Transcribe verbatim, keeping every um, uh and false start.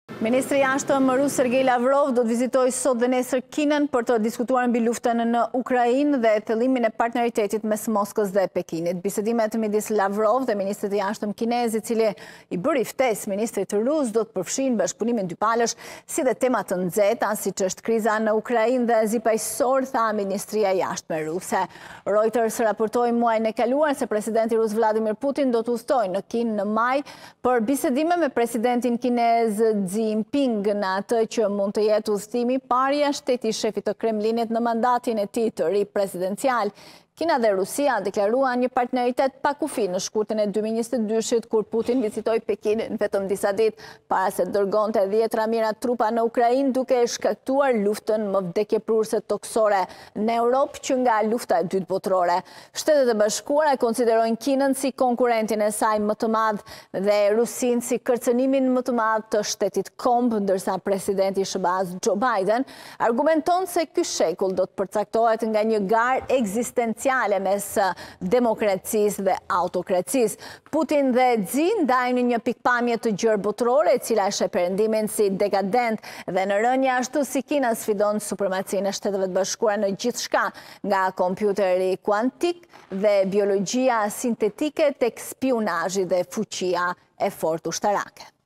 Ministri i jashtëm rus Sergej Lavrov do të vizitojë sot dhe nesër Kinën për të diskutuar mbi luftën në Ukrainë dhe thellimin e partneritetit mes Moskës dhe Pekinit. Bisedimet midis Lavrov dhe ministrit e jashtëm kinez, i cili i bëri ftesë ministrit rus, do të përfshin bashkëpunimin dypalësh si dhe tema të nxehta, siç është kriza në Ukrainë dhe zi paqësor, tha ministria e jashtme ruse. Reuters raportoi muajin e kaluar se presidenti rus Vladimir Putin do të udhtojë në Kinë në maj për bisedime me presidentin kinez Xi Jinping në atë që mund të jetë udhëtimi i parë shteti shefit të Kremlinit në mandatin e tij të ri presidencial. Kina dhe Rusia deklaruan një partneritet pa kufi në shkurtin e dy mijë e njëzet e dyshit, kur Putin vizitoi Pekinin vetëm disa ditë para se dërgonte dhjetra mijëra trupa në Ukrainë, duke shkaktuar luftën më vdekjeprurëse toksore në Europë që nga lufta e dytë botërore. Shtetet e Bashkuara konsiderojnë Kinën si konkurrentin e saj më të madh dhe Rusinë si kërcënimin më të madh të shtetit komb, ndërsa presidenti i S B A-s Joe Biden argumenton se ky shekull do të përcaktohet nga një garë ekzistenciale mes demokracisë dhe autokracisë. Putin dhe Xi ndajnë një pikpamje të gjerë botërore, e cila e sheh perëndimin si dekadent dhe në rënje, ashtu si Kina sfidon supremacinë e Shteteve të Bashkuara në gjithçka, nga kompjuteri kuantik dhe biologjia sintetike tek spionazhi dhe fuqia e fortë ushtarake.